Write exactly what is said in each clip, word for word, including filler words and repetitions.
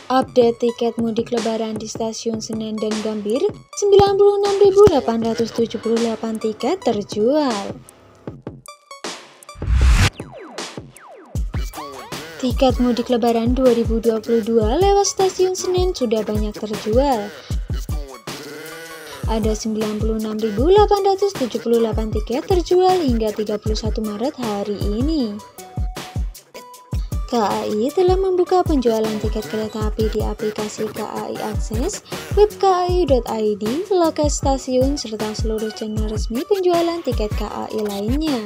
Update tiket mudik lebaran di stasiun Senen dan Gambir, sembilan puluh enam ribu delapan ratus tujuh puluh delapan tiket terjual. Tiket mudik lebaran dua ribu dua puluh dua lewat stasiun Senen sudah banyak terjual. Ada sembilan puluh enam ribu delapan ratus tujuh puluh delapan tiket terjual hingga tiga puluh satu Maret hari ini. K A I telah membuka penjualan tiket kereta api di aplikasi K A I Akses, web K A I dot I D, loket stasiun, serta seluruh channel resmi penjualan tiket K A I lainnya.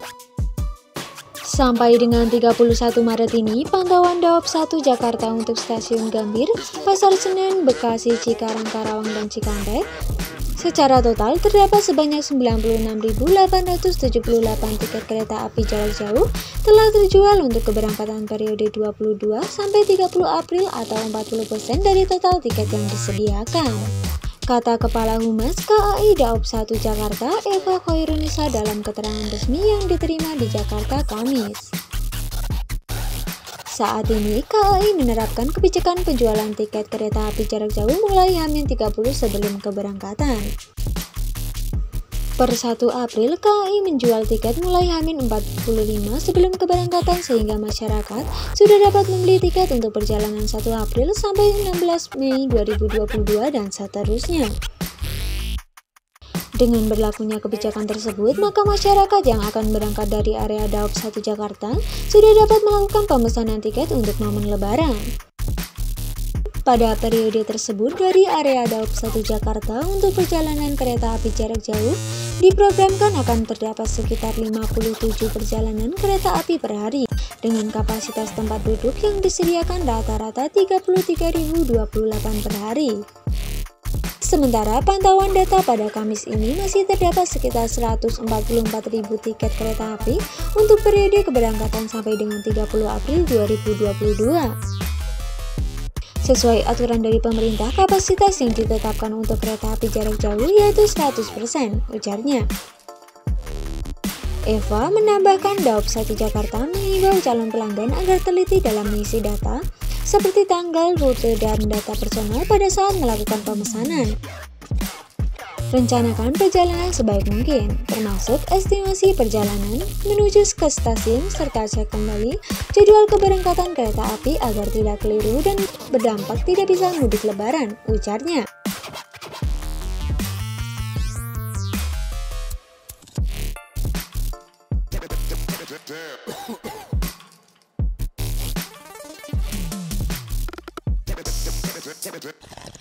Sampai dengan tiga puluh satu Maret ini, pantauan Daop satu Jakarta untuk stasiun Gambir, Pasar Senen, Bekasi, Cikarang, Karawang, dan Cikampek, secara total terdapat sebanyak sembilan puluh enam ribu delapan ratus tujuh puluh delapan tiket kereta api jarak jauh telah terjual untuk keberangkatan periode dua puluh dua sampai tiga puluh April atau empat puluh persen dari total tiket yang disediakan. Kata Kepala Humas K A I Daop satu Jakarta, Eva Khairunisa, dalam keterangan resmi yang diterima di Jakarta Kamis. Saat ini, K A I menerapkan kebijakan penjualan tiket kereta api jarak jauh mulai H minus tiga puluh sebelum keberangkatan. Per satu April, K A I menjual tiket mulai H minus empat puluh lima sebelum keberangkatan sehingga masyarakat sudah dapat membeli tiket untuk perjalanan satu April sampai enam belas Mei dua ribu dua puluh dua dan seterusnya. Dengan berlakunya kebijakan tersebut, maka masyarakat yang akan berangkat dari area Daop satu Jakarta sudah dapat melakukan pemesanan tiket untuk momen lebaran. Pada periode tersebut, dari area Daop satu Jakarta untuk perjalanan kereta api jarak jauh diprogramkan akan terdapat sekitar lima puluh tujuh perjalanan kereta api per hari dengan kapasitas tempat duduk yang disediakan rata-rata tiga puluh tiga ribu dua puluh delapan per hari. Sementara pantauan data pada Kamis ini masih terdapat sekitar seratus empat puluh empat ribu tiket kereta api untuk periode keberangkatan sampai dengan tiga puluh April dua ribu dua puluh dua. Sesuai aturan dari pemerintah, kapasitas yang ditetapkan untuk kereta api jarak jauh yaitu seratus persen, ujarnya. Eva menambahkan Daop satu Jakarta mengimbau calon pelanggan agar teliti dalam mengisi data seperti tanggal, rute, dan data personal pada saat melakukan pemesanan. Rencanakan perjalanan sebaik mungkin, termasuk estimasi perjalanan menuju ke stasiun serta cek kembali jadwal keberangkatan kereta api agar tidak keliru dan berdampak tidak bisa mudik lebaran, ujarnya. Damn.